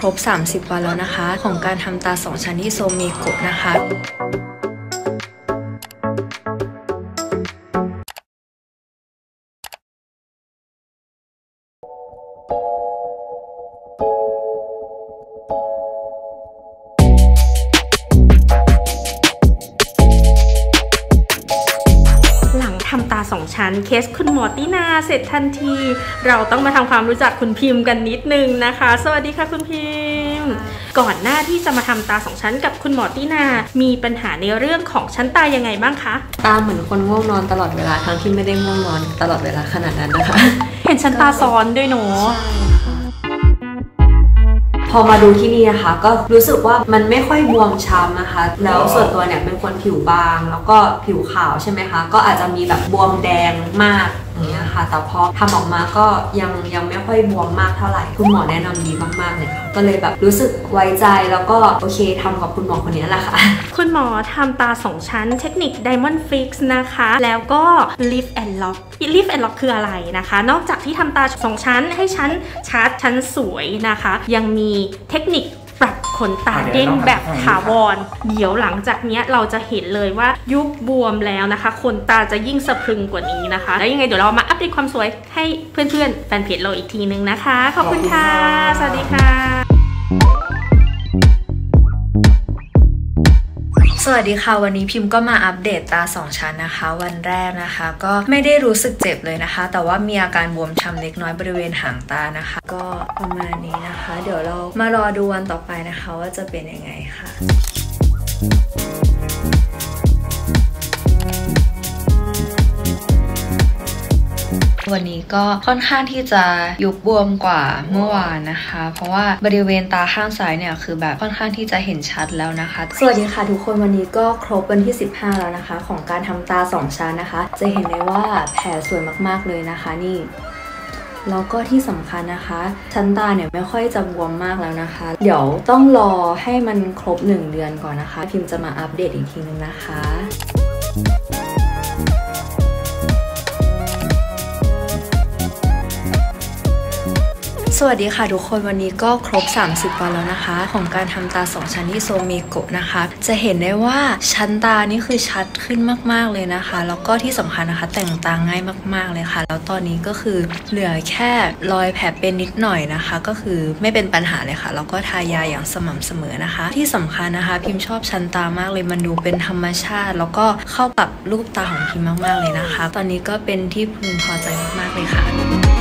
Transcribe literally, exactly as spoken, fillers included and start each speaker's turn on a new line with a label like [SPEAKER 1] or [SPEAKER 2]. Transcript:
[SPEAKER 1] รบสามสิบวันแล้วนะคะของการทำตาสองชั้นที่โซมิโกะนะคะ
[SPEAKER 2] ทำตาสองชั้นเคสคุณหมอตินาเสร็จทันทีเราต้องมาทำความรู้จักคุณพิมพ์กันนิดนึงนะคะสวัสดีค่ะคุณพิมพ์ก่อนหน้าที่จะมาทำตาสองชั้นกับคุณหมอตินามีปัญหาในเรื่องของชั้นตายังไงบ้างคะ
[SPEAKER 1] ตาเหมือนคนง่วงนอนตลอดเวลาทั้งที่ไม่ได้ง่วงนอนตลอดเวลาขนาดนั้นนะคะ
[SPEAKER 2] เห็นชั้นตาซ้อนด้วยเนาะ
[SPEAKER 1] พอมาดูที่นี่นะคะก็รู้สึกว่ามันไม่ค่อยบวมช้ำนะคะแล้วส่วนตัวเนี่ยเป็นคนผิวบางแล้วก็ผิวขาวใช่ไหมคะก็อาจจะมีแบบบวมแดงมากอย่างเงี้ยค่ะแต่พอทำออกมาก็ยังยังไม่ค่อยบวมมากเท่าไหร่คุณหมอแนะนำดีมากๆเลยค่ะก็เลยแบบรู้สึกไว้ใจแล้วก็โอเคทำกับคุณหมอคนนี้แหละค่ะ
[SPEAKER 2] คุณหมอทำตาสองชั้นเทคนิค Diamond Fix นะคะแล้วก็ Lift and Lock Lift and Lock คืออะไรนะคะนอกจากที่ทำตาสองชั้นให้ชั้นชัดชั้นสวยนะคะยังมีเทคนิคปรับขนตาเด้งแบบถาวรเดี๋ยวหลังจากนี้เราจะเห็นเลยว่ายุบบวมแล้วนะคะขนตาจะยิ่งสะพรึงกว่านี้นะคะแล้วยังไงเดี๋ยวเรามาอัปเดตความสวยให้เพื่อนๆแฟนเพจเราอีกทีนึงนะคะขอบคุณค่ะสวัสดีค่ะ
[SPEAKER 1] สวัสดีค่ะวันนี้พิมพ์ก็มาอัปเดตตาสองชั้นนะคะวันแรกนะคะก็ไม่ได้รู้สึกเจ็บเลยนะคะแต่ว่ามีอาการบวมช้ำเล็กน้อยบริเวณหางตานะคะก็ประมาณนี้นะคะเดี๋ยวเรามารอดูวันต่อไปนะคะว่าจะเป็นยังไงค่ะวันนี้ก็ค่อนข้างที่จะยุบบวมกว่าเมื่อวานนะคะเพราะว่าบริเวณตาข้างซ้ายเนี่ยคือแบบค่อนข้างที่จะเห็นชัดแล้วนะคะสวัสดีค่ะทุกคนวันนี้ก็ครบวันที่สิบห้าแล้วนะคะของการทำตาสองชั้นนะคะจะเห็นได้ว่าแผลสวยมากๆเลยนะคะนี่แล้วก็ที่สำคัญนะคะชั้นตาเนี่ยไม่ค่อยจะบวมมากแล้วนะคะเดี๋ยวต้องรอให้มันครบหนึ่งเดือนก่อนนะคะพิมพ์จะมาอัปเดตอีกทีนึงนะคะสวัสดีค่ะทุกคนวันนี้ก็ครบสามสิบวันแล้วนะคะของการทำตาสองชั้นที่โซมิโกะนะคะจะเห็นได้ว่าชั้นตานี่คือชัดขึ้นมากๆเลยนะคะแล้วก็ที่สำคัญนะคะแต่งตาง่ายมากๆเลยค่ะแล้วตอนนี้ก็คือเหลือแค่รอยแผลเป็นนิดหน่อยนะคะก็คือไม่เป็นปัญหาเลยค่ะแล้วก็ทายาอย่างสม่ำเสมอนะคะที่สำคัญนะคะพิมพ์ชอบชั้นตามากเลยมันดูเป็นธรรมชาติแล้วก็เข้ากับรูปตาของพิมพ์มากๆเลยนะคะตอนนี้ก็เป็นที่พึงพอใจมากๆเลยค่ะ